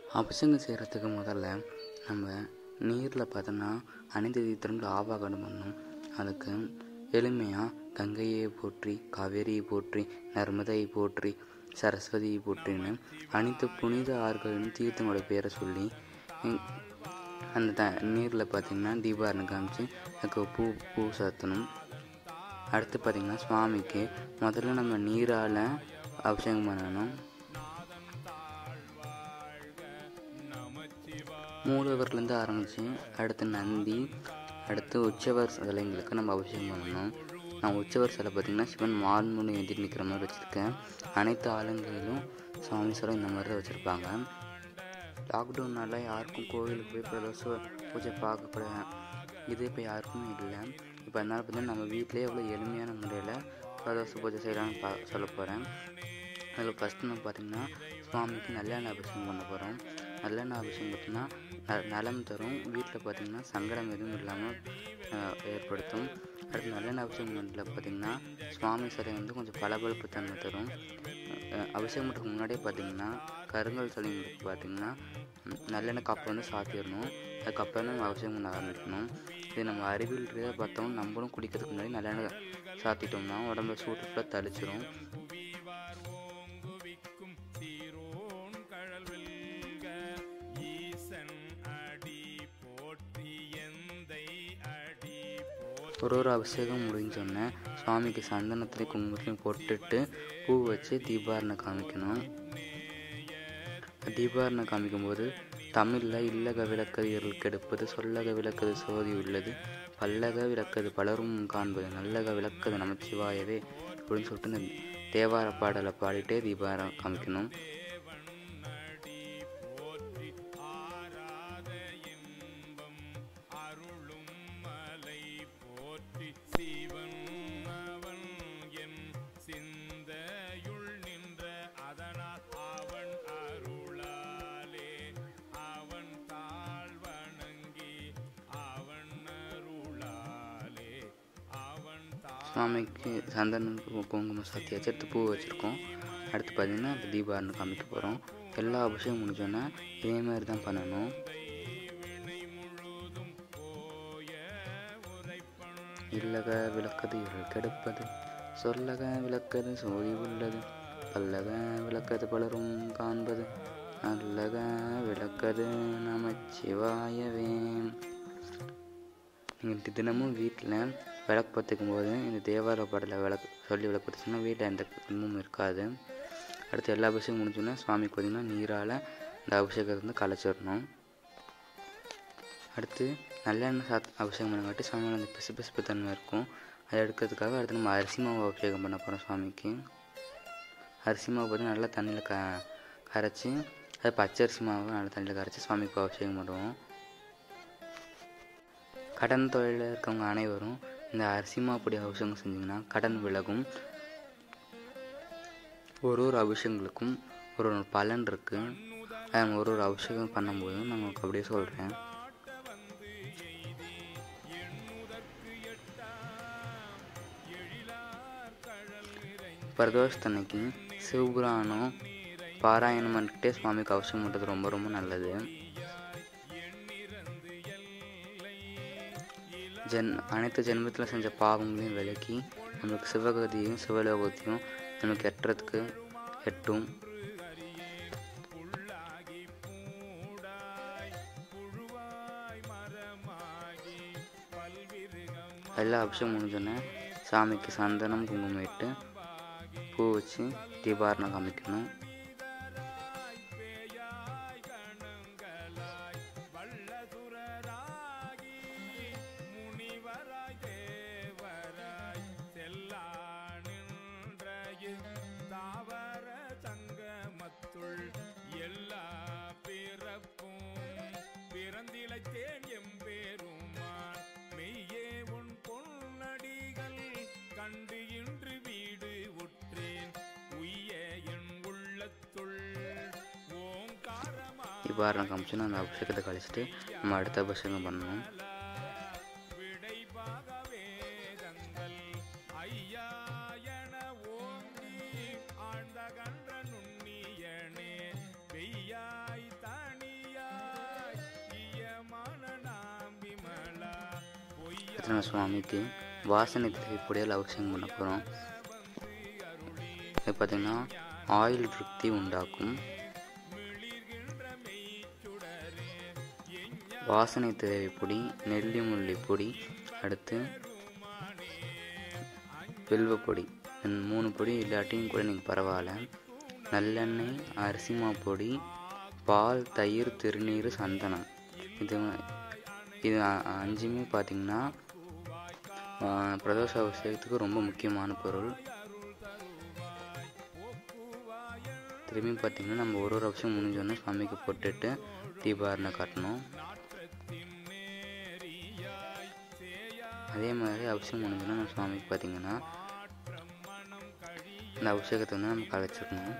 அபிஷேகம் செய்கிறதுக்கு முதல்ல நம்ம நீரில் பார்த்தோன்னா அனைத்து தீர்த்தம் ஆவாகனம் பண்ணணும். அதுக்கு எளிமையாக கங்கையை போற்றி, காவேரியை போற்றி, நர்மதையை போற்றி, சரஸ்வதியை போற்றின்னு அனைத்து புனித ஆறுகளின் தீர்த்தங்களோட பேரை சொல்லி அந்த நீரில் பார்த்திங்கன்னா தீபாரணை காமிச்சு அதுக்கு பூ சாத்தணும். அடுத்து பார்த்திங்கன்னா சுவாமிக்கு முதல்ல நம்ம நீரால் அபிஷேகம் பண்ணணும். மூலவர்லேருந்து ஆரம்பித்து அடுத்து நந்தி, அடுத்து உற்சவர் சிலைங்களுக்கு நம்ம அபிஷேகம் பண்ணணும். நான் உற்சவர் சிலை பார்த்திங்கன்னா சிவன் மான்முனை எதிர் நிற்கிற மாதிரி வச்சுருக்கேன். அனைத்து ஆலயங்களிலும் சுவாமி சிலை இந்த மாதிரி தான் வச்சுருப்பாங்க. லாக்டவுனால் யாருக்கும் கோவிலுக்கு போய் பிரதோஷ பூஜை பார்க்கக்கூட இது இப்போ யாருக்குமே இல்லை. இப்போ அதனால் பார்த்தீங்கன்னா நம்ம வீட்டிலே எவ்வளோ எளிமையான முறையில் பிரதோஷ பூஜை செய்யலான்னு சொல்ல போகிறேன். அதில் ஃபஸ்ட்டு நம்ம பார்த்திங்கன்னா சுவாமிக்கு நல்லெண்ணெய் அபிஷேகம் பண்ண போகிறோம். நல்லெண்ணெய் அபிஷேகம் பார்த்திங்கன்னா நலம் தரும், வீட்டில் பார்த்திங்கன்னா சங்கடம் எதுவும் இல்லாமல் ஏற்படுத்தும். அடுத்து நல்லெண்ணெய் அபிஷேகம் பண்ணல பார்த்திங்கன்னா சுவாமி சிலை கொஞ்சம் பளபளப்பு தன்மை தரும். அபிஷேகம் பண்ணுறதுக்கு முன்னாடியே பார்த்திங்கன்னா கருங்கல் சிலைங்களுக்கு பார்த்திங்கன்னா நல்லெண்ணெய் கப்பை சாத்திடணும். அதுக்கப்புறம் நம்ம அபிஷேகம் பண்ண ஆரம்பிக்கணும். இது நம்ம அறிவியல் ரீதியாக பார்த்தோம். நம்மளும் குடிக்கிறதுக்கு முன்னாடி நல்லெண்ணெய் சாத்திட்டோம்னா உடம்புல சூட்டு ஃபுல்லாக தளிச்சிடும். ஒரு அபிஷேகம் முடிஞ்சோடனே சுவாமிக்கு சந்தனத்துலேயும் குங்குமத்துலையும் போட்டுட்டு பூ வச்சு தீபாரணை காமிக்கணும். தீபாரணை காமிக்கும்போது தமிழில் இல்லக விளக்கது இருள் கெடுப்பது, சொல்லக விளக்கது சோதி உள்ளது, பல்லக விளக்கது பலரும் காண்பது, நல்லக விளக்கது நமச்சிவாயவே அப்படின்னு சொல்லிட்டு இந்த தேவார பாடலை பாடிட்டே தீபாரணை காமிக்கணும். சுவாமிக்கு சந்தனம் குங்குமம் சாத்தி வச்சுட்டு பூ வச்சுருக்கோம். அடுத்து பார்த்திங்கன்னா இப்போ தீபாரணை காமிக்க போகிறோம். எல்லா அபிஷேகம் முடிஞ்சோன்னா இதேமாதிரி தான் பண்ணணும். இல்லக விளக்கது இருள் கெடுப்பது, சொல்லக விளக்கது சோதி உள்ளது, பல்லக விளக்கது பலரும் காண்பது, நல்லக விளக்கது நமச்சிவாயவே. நீங்கள் தினமும் வீட்டில் விளக்கு பற்றிக்கும் போது இந்த தேவார பாடலை சொல்லி விளக்கு பற்றிச்சுன்னா வீட்டில் எந்த குடும்பமும் இருக்காது. அடுத்து எல்லா அபிஷேகம் முடிஞ்சோன்னா சுவாமிக்கு பார்த்திங்கன்னா நீரால் இந்த அபிஷேகத்தை கலைச்சிடணும். அடுத்து நல்லெண்ணெய் அபிஷேகம் பண்ணங்காட்டி சுவாமியில் அந்த பிசு தன்மை இருக்கும். அதை எடுக்கிறதுக்காக அடுத்து நம்ம அரிசி மாவு அபிஷேகம் பண்ண போகிறோம். சுவாமிக்கு அரிசி மாவு பார்த்திங்கன்னா நல்லா தண்ணியில் கரைச்சி அது பச்சரிசி மாவு நல்லா தண்ணியில் கரைச்சி சுவாமிக்கு அபிஷேகம் பண்ணுவோம். கடன் தொழிலில் இருக்கவங்க அனைவரும் இந்த அரிசி மாப்பொடி அபிஷேகம் செஞ்சிங்கன்னா கடன் விலகும். ஒரு அபிஷேகங்களுக்கும் ஒரு பலன் இருக்குது. ஒரு அபிஷேகம் பண்ணும்போதும் நான் உங்களுக்கு அப்படியே சொல்கிறேன். பிரதோஷத்தன்னைக்கு சிவபுராணம் பாராயணம் பண்ணிக்கிட்டே சுவாமிக்கு அபிஷேகம் பண்ணுறது ரொம்ப ரொம்ப நல்லது. அனைத்து ஜென்மத்தில் செஞ்ச பாவங்களையும் விலக்கி நம்மளுக்கு சிவகதியும் சிவலோகத்தையும் நமக்கு எட்டும். எல்லா அபிஷேகம் முடிஞ்சோன்னே சாமிக்கு சந்தனம் குங்குமம் இட்டு பூ வச்சு தீபாரணை காமிக்கணும். தீபாரணை காமிச்சுன்னா அந்த அபிஷேகத்தை கழிச்சிட்டு நம்ம அடுத்த அபிஷேகம் பண்ணணும். ஆழ்ந்த கன்ற நுண்ணியனே பெய்யாய் தனி அடுத்து நம்ம சுவாமிக்கு வாசனை திரவியப்பொடியால் அபிஷேகம் பண்ண போகிறோம். இது பார்த்திங்கன்னா ஆயுள் திருப்தி உண்டாக்கும். வாசனை திரவியப்பொடி, நெல்லி முள்ளி பொடி, அடுத்து வில்வப்பொடி, 3 பொடி இல்லாட்டியும் கூட நீங்கள் பரவாயில்ல. நல்லெண்ணெய், அரிசிமா பொடி, பால், தயிர், திருநீர், சந்தனம், இது 5மே பார்த்திங்கன்னா பிரதோஷ அபிஷேகத்துக்கு ரொம்ப முக்கியமான பொருள். திரும்பி பார்த்திங்கன்னா நம்ம ஒரு அபிஷேகம் முடிஞ்சோடனே சுவாமிக்கு போட்டுட்டு தீபாரணை காட்டணும். அதே மாதிரி அபிஷேகம் முடிஞ்சோன்னா நம்ம சுவாமிக்கு பார்த்திங்கன்னா இந்த அபிஷேகத்தை வந்து நம்ம கலைச்சிடணும்.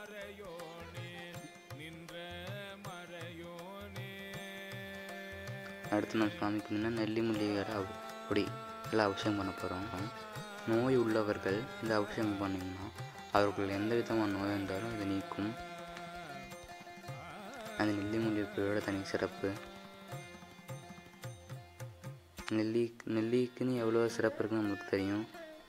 அடுத்து நம்ம சுவாமிக்கு முன்னா நெல்லி முள்ளியோட பொடி எல்லாம் அபிஷேகம் பண்ண போகிறோம். நோய் உள்ளவர்கள் இந்த அபிஷேகம் பண்ணிங்கன்னா அவர்கள் எந்த விதமான நோய் இருந்தாலும் அது நீக்கும். அது நெல்லி முள்ளி பொடியோட தனி சிறப்பு. நெல்லிக்குன்னு எவ்வளோ சிறப்பு இருக்குன்னு நம்மளுக்கு தெரியும்.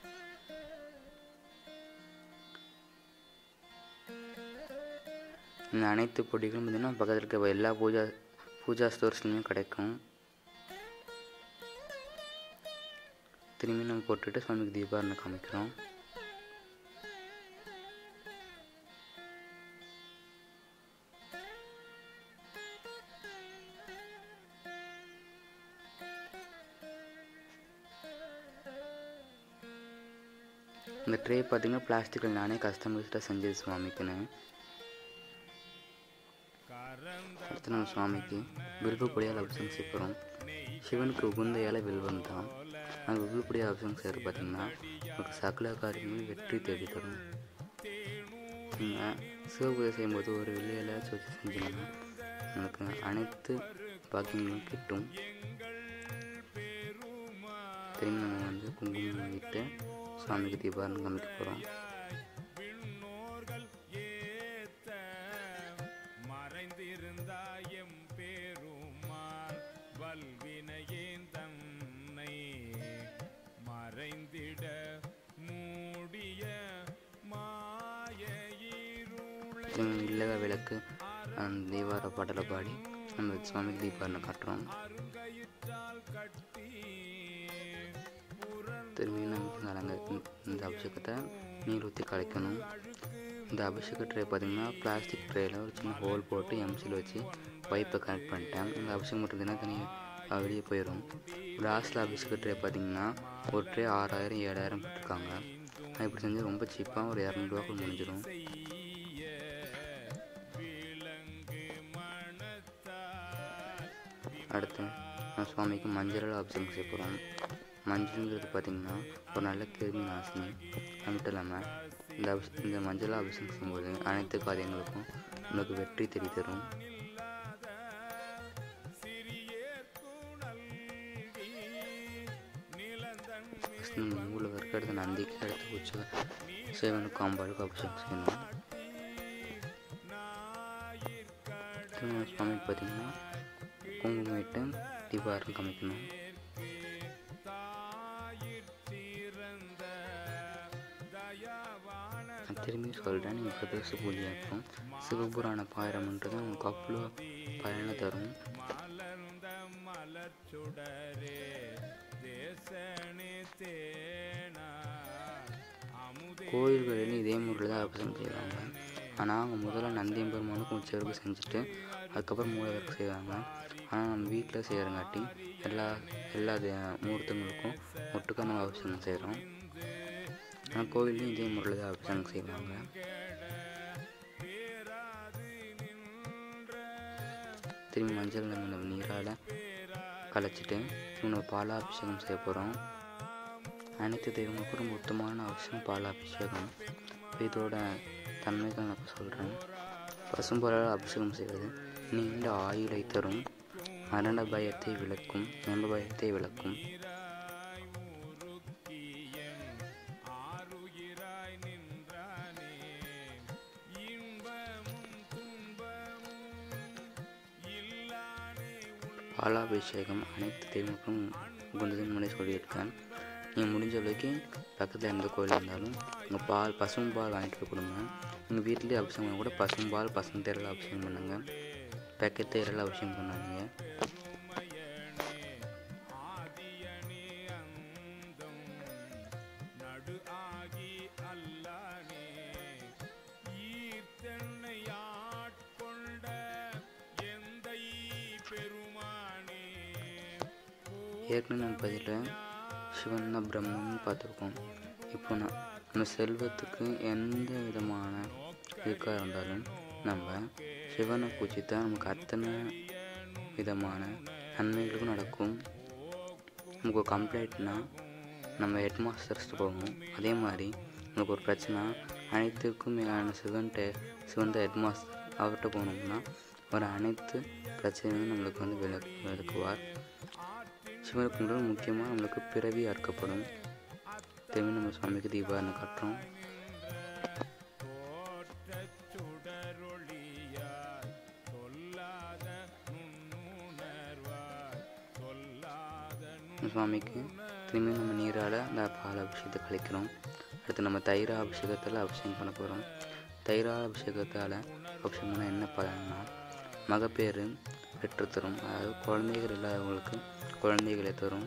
இந்த அனைத்து பொடிகளும் பார்த்திங்கன்னா பக்கத்தில் இருக்க எல்லா பூஜா ஸ்டோர்ஸ்லையுமே கிடைக்கும். திரும்பி நம்ம போட்டுட்டு சுவாமிக்கு தீபாரணை காமிக்கிறோம். இந்த ட்ரே பார்த்திங்கன்னா பிளாஸ்டிக்கில் நானே கஸ்டமைஸ்டாக செஞ்சது சுவாமிக்குன்னு. அடுத்து நம்ம சுவாமிக்கு வில்வப்பொடியால் அபிஷேகம் செய்கிறோம். சிவனுக்கு உகுந்த இலை வில்வம் தான். அந்த வில்வப்பொடியால் அபிஷேகம் செய்கிறது பார்த்திங்கன்னா நமக்கு சகல காரியங்களும் வெற்றி தேடி தரும். நீங்கள் சிவபூஜை செய்யும்போது ஒரு வெள்ளை இலை வச்சு செஞ்சீங்கன்னா நமக்கு அனைத்து பாக்கியங்களும் கிட்டும். திரும்பி நம்ம வந்து குங்குமம் விட்டு சுவாமிக்கு தீபாரணை காமிக்க போகிறோம். இல்லக விளக்கு தீபார பாட்டலை பாடி நம்ம சுவாமிக்கு தீபாரணை காட்டுறோம். திரும்பி நம்ம இந்த அபிஷேகத்தை நீர் ஊற்றி கலைக்கணும். இந்த அபிஷேக ட்ரே பார்த்திங்கன்னா பிளாஸ்டிக் ட்ரேயில் ஒரு சின்ன ஹோல் போட்டு எம்சியில் வச்சு பைப்பை கனெக்ட் பண்ணிட்டேன். இந்த அபிஷேகம் மட்டும் தனியாக வெளியே போயிடும். லாஸ்ட்டில் அபிஷேக ட்ரே பார்த்திங்கன்னா ஒரு ட்ரே 6000 7000 போட்டிருக்காங்க. நான் இப்படி செஞ்சு ரொம்ப சீப்பாக ஒரு 200 ரூபாய்க்கு முடிஞ்சிடும். அடுத்து நான் சுவாமிக்கு மஞ்சள் அபிஷேகம் செய்ய போகிறோம். மஞ்சள்ங்கிறது பார்த்திங்கன்னா ஒரு நல்ல கிருமி நாசினி. அது மட்டும் இல்லாமல் இந்த மஞ்சள் அபிஷேகம் செய்யும்போது அனைத்து காரியங்களுக்கும் நமக்கு வெற்றி தேடி தரும். ஊரில் இருக்க அடுத்த நந்திக்கு அடுத்து உற்சவ சிவனுக்கு அம்பாளுக்கு அபிஷேகம் செய்யணும். சுவாமிக்கு பார்த்திங்கன்னா குங்குமம் இட்டு தீபாரணை காமிக்கணும். திரும்பி சொல்கிறேன், நீங்கள் பிரதோஷ பூஜையாக்கும் சிவபுராண பாயிரம்ன்றது உங்களுக்கு அவ்வளோ பயனை தரும். கோயில்களில் இதே முறையில் தான் அபிஷேகம் செய்வாங்க. ஆனால் அவங்க முதல்ல நந்தியம்பெருமானுக்கும் உற்சவருக்கு செஞ்சுட்டு அதுக்கப்புறம் மூலவருக்கு செய்வாங்க. ஆனால் நம்ம வீட்டில் செய்கிறங்காட்டி எல்லா மூர்த்தங்களுக்கும் ஒட்டுக்காக நம்ம அபிஷேகம் செய்கிறோம். ஆனால் கோவில்லையும் இதே முறையில் தான் அபிஷேகம் செய்வாங்க. திரும்பி மஞ்சள் நம்ம நீரால் கலைச்சிட்டு இவனை பாலாபிஷேகம் செய்ய போகிறோம். அனைத்து தெய்வங்களுக்கும் ரொம்ப உத்தமமான அபிஷேகம் பாலாபிஷேகம். இதோட தன்மைகள் நான் சொல்கிறேன். பசும்பாலால் அபிஷேகம் செய்வது நீண்ட ஆயுளை தரும், மரண பயத்தை விளக்கும், நம்ப பயத்தை விளக்கும். பாலாபிஷேகம் அனைத்து தெய்வங்களுக்கும் உகந்ததுன்னு முன்னாடி சொல்லியிருக்கேன். நீங்கள் முடிஞ்ச அளவுக்கு பக்கத்தில் எந்த கோயில் இருந்தாலும் உங்கள் பசும்பால் வாங்கிட்டு போய் கொடுங்க. எங்கள் வீட்டிலே அபிஷேகம் பண்ண கூட பசும்பால் பசுந்தேரில் அபிஷேகம் பண்ணுங்க, பேக்கெட் தேரில் அபிஷேகம் பண்ணாதீங்க. ஏற்கனவே நம்ம பதில் சிவன் தான் பிரம்மன்னு பார்த்துருக்கோம். இப்போ நம்ம செல்வத்துக்கு எந்த விதமான இதுக்காக இருந்தாலும் நம்ம சிவனை பூஜித்தா நமக்கு அத்தனை விதமான நன்மைகளுக்கும் நடக்கும். நமக்கு ஒரு கம்ப்ளைண்ட்னா நம்ம ஹெட் மாஸ்டர்ஸ்ட்டு போகணும். அதே மாதிரி நமக்கு ஒரு பிரச்சனை அனைத்துக்கும் மேலான சிவன் தான் ஹெட் மாஸ்டர், அவர்கிட்ட போனோம்னா ஒரு அனைத்து பிரச்சனையும் நம்மளுக்கு வந்து விளக்குவார். சிவனுக்கு முக்கியமாக நம்மளுக்கு பிறவி அறுக்கப்படும். திரும்பி நம்ம சுவாமிக்கு தீபாவளி காட்டுறோம். சுவாமிக்கு திரும்பி நம்ம நீரால் அந்த பால் அபிஷேகத்தை கழிக்கிறோம். அடுத்து நம்ம தயிர் அபிஷேகத்தில் அபிஷேகம் பண்ண போகிறோம். தயிரால் அபிஷேகத்தால் அபிஷேகம் பண்ணால் என்ன பலன்னா மகப்பேறு பெற்று தரும். அதாவது குழந்தைகள் இல்லாதவங்களுக்கு குழந்தைகளை தரும்.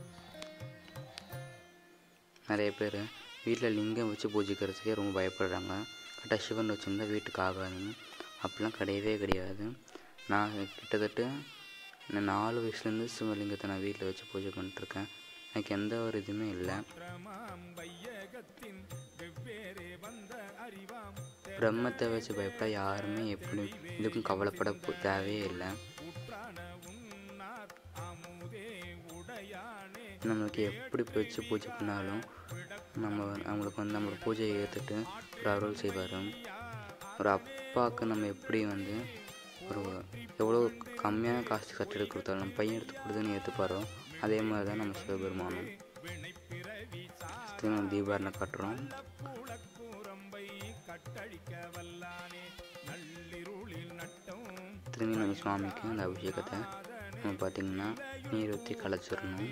நிறைய பேர் வீட்டில் லிங்கம் வச்சு பூஜிக்கிறதுக்கே ரொம்ப பயப்படுறாங்க. கரெக்டாக சிவன் வச்சுருந்தா வீட்டுக்கு ஆகாதுன்னு. அப்படிலாம் கிடையவே கிடையாது. நான் கிட்டத்தட்ட 4 வயசுலேருந்து சிவலிங்கத்தை நான் வீட்டில் வச்சு பூஜை பண்ணிட்டுருக்கேன். எனக்கு எந்த ஒரு இதுவுமே இல்லை. பிரம்மத்தை வச்சு பயப்பட யாருமே எப்படி இதுக்கும் கவலைப்பட தேவையே இல்லை. நம்மளுக்கு எப்படி வச்சு பூஜை பண்ணாலும் அவங்களுக்கு வந்து நம்மளோட பூஜையை ஏற்றுட்டு ஒரு அருள் செய்வார். ஒரு அப்பாவுக்கு நம்ம எப்படி வந்து எவ்வளோ கம்மியான காசு கட்டி எடுத்து கொடுத்தாலும் நம்ம பையன் எடுத்து கொடுத்துன்னு ஏற்றுப்பாரோ அதே மாதிரி தான் நம்ம சிவபெருமானும். நம்ம தீபாவளி காட்டுறோம். திரும்பி நம்ம சுவாமிக்கு அந்த அபிஷேகத்தை நம்ம பார்த்திங்கன்னா நீர் ஊற்றி கலைச்சிடணும்.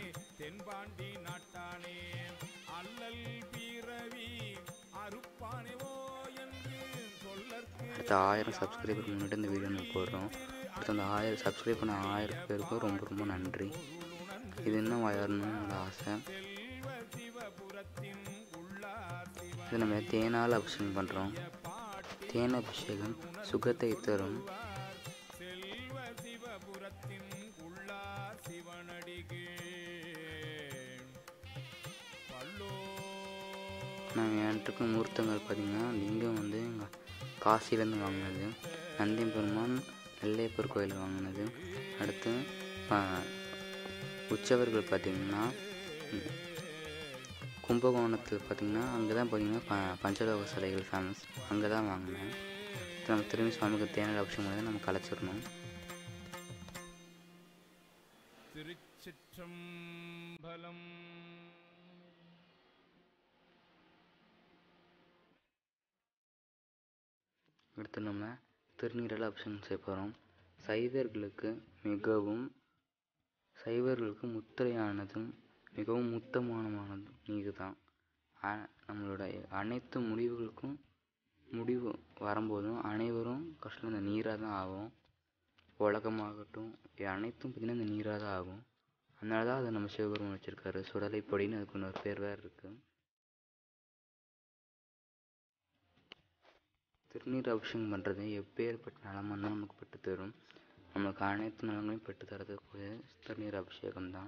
அடுத்த 1000 சப்ஸ்கிரைபர் முன்னாடி இந்த வீடியோ நம்ம போடுறோம். அடுத்து அந்த 1000 சப்ஸ்கிரைப் பண்ண 1000 பேருக்கும் ரொம்ப ரொம்ப நன்றி. இது இன்னும் வளரணும்னு என்னோட ஆசை. இது நம்ம தேனால் அபிஷேகம் பண்ணுறோம். தேன் அபிஷேகம் சுகத்தை தரும். நான் என்கிட்ட முகூர்த்தங்கள் பார்த்திங்கன்னா லிங்கம் வந்து எங்கள் காசிலேருந்து வாங்கினது, நந்தி பெருமான் நெல்லையப்பர் கோயில் வாங்கினது. அடுத்து உற்சவர்கள் பார்த்திங்கன்னா கும்பகோணத்தில் பார்த்திங்கன்னா அங்கே தான் பார்த்திங்கன்னா பஞ்சலோக சிலைகள் ஃபேமஸ், அங்கே தான் வாங்கினேன். நம்ம திரும்பி சுவாமிக்கு தேனல் அபிஷேகம் பண்ணி நம்ம கலைச்சிடணும். திருச்சிற்றம்பலம். அடுத்து நம்ம திருநீரால் அபிஷேகம் செய்ய போகிறோம். சைவர்களுக்கு முத்திரையானதும் மிகவும் முத்தமானதும் நீர் தான். நம்மளோட அனைத்து முடிவு வரும்போதும் அனைவரும் கஷ்டம் இந்த நீராக தான் ஆகும். உலகமாகட்டும் அனைத்தும் பார்த்திங்கன்னா இந்த நீராக தான் ஆகும். அதனால தான் அதை நம்ம சிவபெருமான் வச்சுருக்காரு. சுடலை பொடின்னு அதுக்கு இன்னொரு பேர் வேறு இருக்குது. திருநீர் அபிஷேகம் பண்ணுறது எப்பேற்பட்ட நலமாக நமக்கு பெற்று தரும். நமக்கு அனைத்து நலங்களையும் பெற்று தரதுக்கு திருநீர் அபிஷேகம் தான்.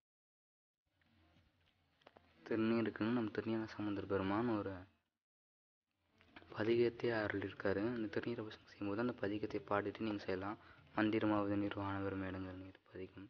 திருநீருக்குன்னு நம்ம திருஞான சம்பந்தர் பெருமான் ஒரு பதிகத்தை அருளிருக்காரு. அந்த திருநீர் அபிஷேகம் செய்யும்போது அந்த பதிகத்தை பாடிட்டு நீங்கள் செய்யலாம். மந்திரமாவது நீர் வானவர் மேடங்கள் நீர் பதிகம்.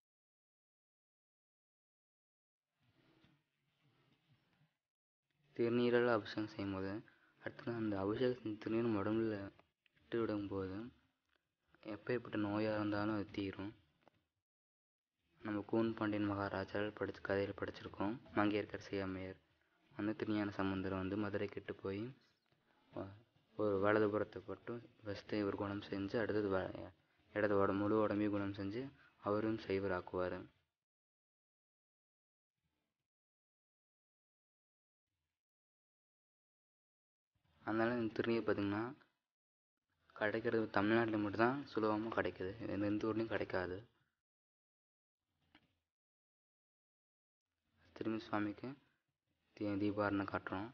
திருநீரால் அபிஷேகம் செய்யும்போது அடுத்து அந்த அபிஷேகத்தின் திருநீர் உடம்புல விட்டு விடும்போது எப்பேற்பட்ட நோயாக இருந்தாலும் அது தீரும். நம்ம கூன் பாண்டியன் மகாராஜால் கதையில் படிச்சிருக்கோம். மங்கையர்க்கரசி அம்மையார் வந்து திருஞான சம்பந்தர் வந்து மதுரை கெட்டு போய் ஒரு வலதுபுறத்தை பட்டு ஃபஸ்ட்டு இவர் குணம் செஞ்சு அடுத்தது முழு உடம்பையும் குணம் செஞ்சு அவரும் செய்வராக்குவார். அதனால் இந்த திருநீர் பார்த்திங்கன்னா கிடைக்கிறது தமிழ்நாட்டில் மட்டும்தான் சுலபமாக கிடைக்குது, எந்த ஊர்லேயும் கிடைக்காது. திரும்பி சுவாமிக்கு தீபாரணை காட்டுறோம்.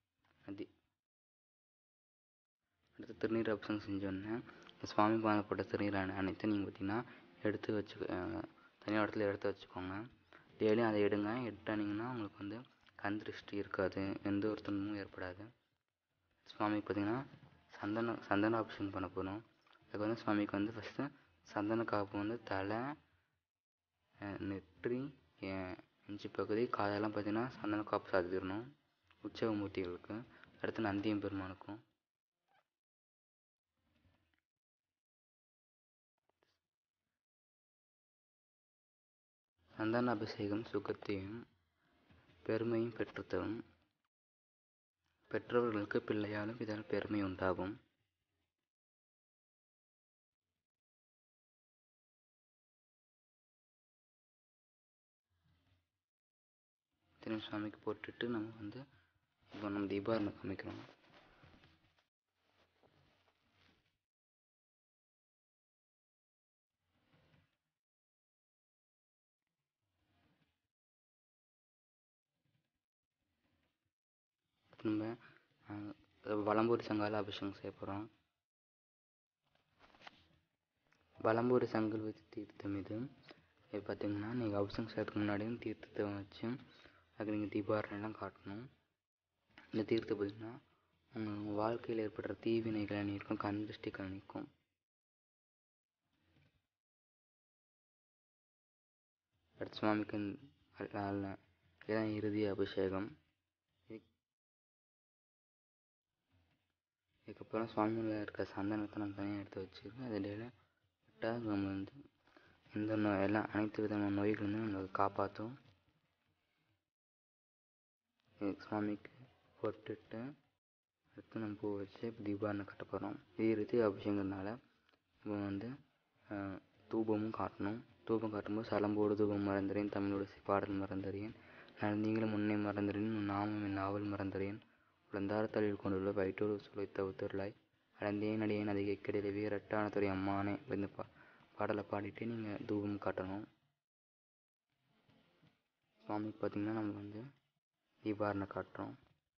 அடுத்து திருநீர் அபிஷேகம் செஞ்சோடனே சுவாமிக்கு வாங்கப்பட்ட திருநீர் அனைத்தும் நீங்கள் பார்த்திங்கன்னா எடுத்து வச்சு தனியாக இடத்துல எடுத்து வச்சுக்கோங்க. டெய்லியும் அதை எடுத்தானிங்கன்னா உங்களுக்கு வந்து கண் திருஷ்டி இருக்காது, எந்த ஒரு துன்பமும் ஏற்படாது. சுவாமிக்கு பார்த்திங்கன்னா சந்தன அபிஷேகம் பண்ண போகிறோம். அதுக்கு வந்து சுவாமிக்கு வந்து ஃபஸ்ட்டு சந்தன காப்பு வந்து தலை, நெற்றி, நெஞ்சு பகுதி, காதெல்லாம் பார்த்திங்கன்னா சந்தன காப்பு சாத்திடணும் உற்சவ மூர்த்திகளுக்கு. அடுத்து நந்தியம் பெருமானுக்கும். சந்தன அபிஷேகம் சுகத்தையும் பெருமையும் பெற்றுத்தரும். பெற்றவர்களுக்கு பிள்ளையாலும் இதனால் பெருமை உண்டாகும். திரும்பி சுவாமிக்கு போட்டுட்டு நம்ம வந்து இப்போ நம்ம தீபாவளி காமிக்கிறோம். நம்ம வலம்பூரி சங்கால அபிஷேகம் செய்ய போகிறோம். வலம்பூரி சங்கல் வச்சு தீர்த்தம் இது பார்த்திங்கன்னா நீங்கள் அபிஷேகம் செய்யறதுக்கு முன்னாடியும் தீர்த்தத்தை வச்சு அதுக்கு நீங்கள் தீபாவளிலாம் காட்டணும். இந்த தீர்த்தம் பார்த்திங்கன்னா உங்கள் வாழ்க்கையில் ஏற்படுற தீவினைகளை நீக்கும், கண் திருஷ்டிகளை நீக்கும். அடுத்த சுவாமிக்கு இதான் இறுதி அபிஷேகம். இதுக்கப்புறம் சுவாமியில் இருக்க சந்தனத்தை நம்ம தனியாக எடுத்து வச்சுருக்கோம். அது டெய்லி விட்டால் நம்ம வந்து எல்லாம் அனைத்து விதமான நோய்களுமே நம்மளுக்கு காப்பாற்றும். சுவாமிக்கு போட்டுட்டு அடுத்து நம்ம பூ வச்சு தீபாவளி கட்ட போகிறோம். இது இறுதி அபிஷேகங்கிறதுனால நம்ம வந்து தூபமும் காட்டணும். தூபம் காட்டும்போது சலம்போடு தூபம் மறந்தறியேன், தமிழோடு பாடல் மறந்தறியேன், நீங்களும் முன்னே மறந்தறியேன், நாமும் என் நாவல் மறந்தறியேன், உழந்தாரத்தலில் கொண்டுள்ள வயிற்றோடு சுளைத்த உத்தருளாய் அடைந்தேன் அடியேன் அதிக கிடையவே ரெட்டான துறை அம்மானே. இந்த பாடலை பாடிட்டு நீங்கள் தூபம் காட்டணும். சுவாமிக்கு பார்த்திங்கன்னா நம்ம வந்து தீபாவளி காட்டுறோம்.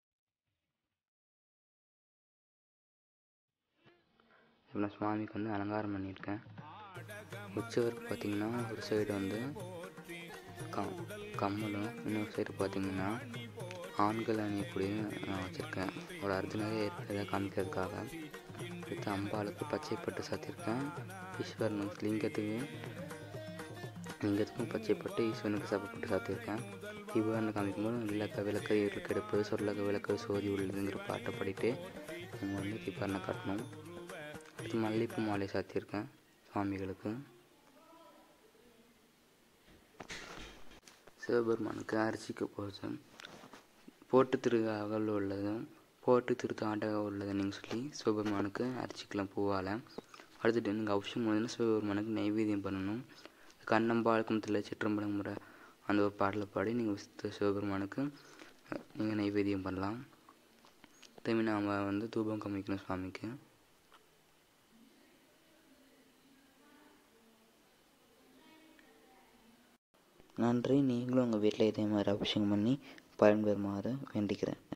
இப்போ நான் சுவாமிக்கு வந்து அலங்காரம் பண்ணியிருக்கேன். உற்சவருக்கு பார்த்திங்கன்னா ஒரு சைடு வந்து கம்மலும், இன்னொரு சைடு பார்த்திங்கன்னா ஆண்கள் அணியக்கூடிய நான் வச்சுருக்கேன். ஒரு அர்ஜுனரே ஏற்பட்டதை காமிக்கிறதுக்காக. அடுத்து அம்பாளுக்கு பச்சைப்பட்டு சாத்தியிருக்கேன். ஈஸ்வரனுக்கு லிங்கத்துக்கும் பச்சைப்பட்டு, ஈஸ்வரனுக்கு சப்பப்பட்டு சாத்தியிருக்கேன். தீபாவளி காமிக்கும்போது விளக்க இருளுக்கெடுப்பது சொல்லக்க விளக்க சோதி உள்ளதுங்கிற பாட்டை படிட்டு நம்ம வந்து தீபாவளி காட்டணும். அடுத்து மல்லிகைப்பூ மாலை சாத்தியிருக்கேன் சுவாமிகளுக்கு. சிவபெருமானுக்கு அரிசிக்கு போட்டு திரு அகல் உள்ளதும் போட்டு திருத்த ஆட்டக உள்ளது நீங்கள் சொல்லி சிவபெருமானுக்கு அரிசிக்கலாம் பூவால். அடுத்துட்டு நீங்கள் அவசியம் முடிஞ்சுன்னா சிவபெருமானுக்கு நைவேத்தியம் பண்ணணும். கண்ணம்பாள் குமத்தில் சிற்றம்பலம் முறை அந்த ஒரு பாடலை பாடி நீங்கள் சிவபெருமானுக்கு நீங்கள் நைவேத்தியம் பண்ணலாம். திரும்பி நாம் வந்து தூபம் காமிக்கணும் சுவாமிக்கு. நன்றி. நீங்களும் உங்கள் வீட்டில் இதே மாதிரி அபிஷேகம் பண்ணி பயன்பெறுமாறு வேண்டிக்கிறேன்.